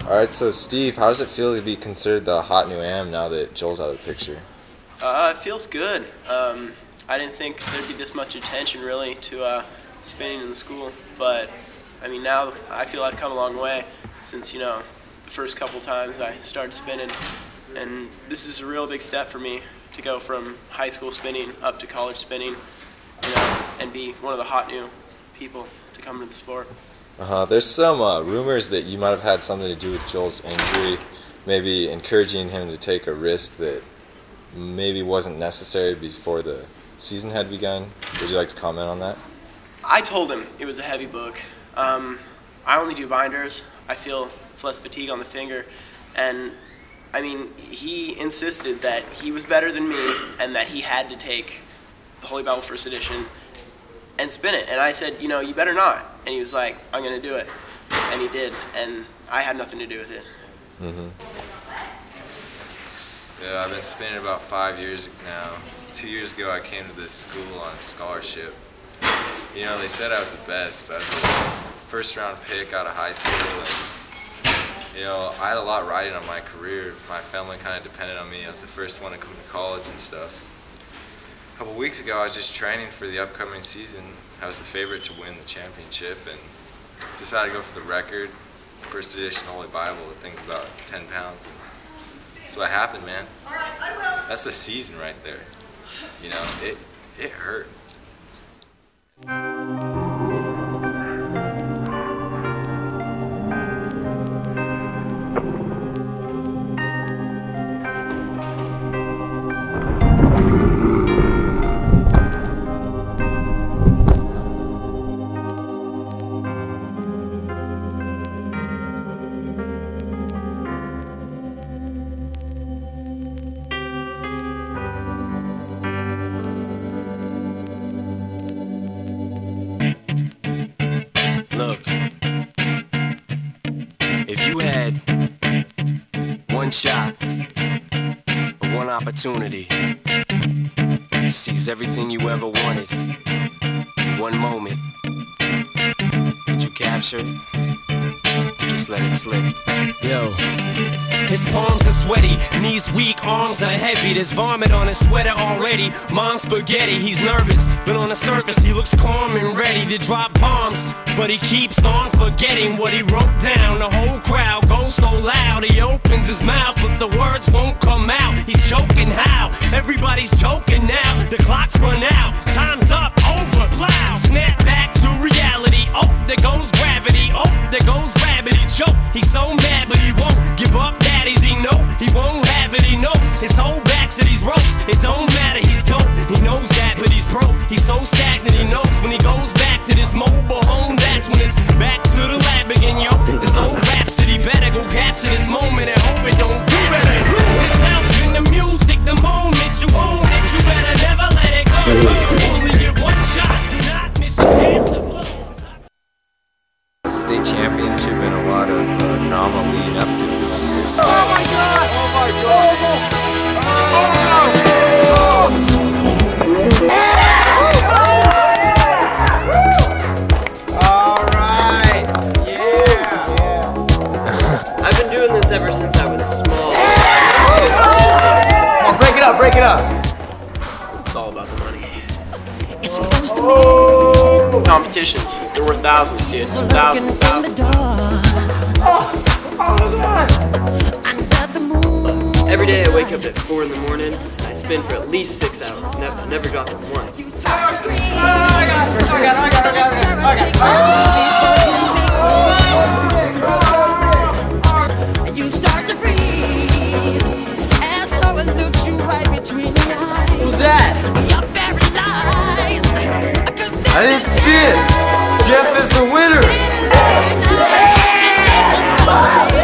Alright, so Steve, how does it feel to be considered the hot new am now that Joel's out of the picture? It feels good. I didn't think there'd be this much attention really to spinning in the school, but I mean now I feel I've come a long way since, you know, the first couple times I started spinning, and this is a real big step for me to go from high school spinning up to college spinning, you know, and be one of the hot new people to come to the sport. There's some rumors that you might have had something to do with Joel's injury, maybe encouraging him to take a risk that maybe wasn't necessary before the season had begun. Would you like to comment on that? I told him it was a heavy book. I only do binders. I feel it's less fatigue on the finger, and I mean, he insisted that he was better than me and that he had to take the Holy Bible First Edition and spin it. And I said, you know, you better not. And he was like, I'm going to do it. And he did. And I had nothing to do with it. Yeah, I've been spinning about 5 years now. 2 years ago, I came to this school on scholarship. You know, they said I was the best. I was the first round pick out of high school. And, you know, I had a lot riding on my career. My family kind of depended on me. I was the first one to come to college and stuff. A couple weeks ago, I was just training for the upcoming season. I was the favorite to win the championship and decided to go for the record. First edition Holy Bible, the thing's about 10 pounds. And that's what happened, man. That's the season right there. You know, it hurt. Look, if you had one shot, or one opportunity to seize everything you ever wanted, one moment, would you capture it? Just let it slip. Yo. His palms are sweaty, knees weak, arms are heavy. There's vomit on his sweater already. Mom's spaghetti, he's nervous, but on the surface he looks calm and ready to drop bombs. But he keeps on forgetting what he wrote down. The whole crowd goes so loud, he opens his mouth, but the words won't come out. He's choking how? Everybody's choking now. The clock's run out, time's up, over, plow. Snap back to reality. Oh, there goes gravity. Oh, there goes rabbit. He choke. He's so mad, but he won't give up. Daddies, he know he won't have it. He knows his whole back to these ropes. It don't matter. He's dope. He knows that, but he's broke. He's so stagnant. He knows when he goes back to this mobile home, that's when it's back to the lab again, yo. This old rhapsody better go capture this moment and hope it don't do it. Lose itself in the music the moment you own it. You better never let it go. You only get one shot. Do not miss a chance to blow. State championship and a lot of drama leading up to this year. Oh my God! Oh my God! All right. Yeah. I've been doing this ever since I was small. Oh, break it up, break it up. It's all about the money. It's supposed to be Competitions, they're worth thousands, dude. Thousands, thousands. Every day I wake up at 4 in the morning. I spin for at least 6 hours. Never drop them once. You start to freeze. And so it looks you right between the eyes. What was that? You're paralyzed. I didn't see it. Jeff is the winner.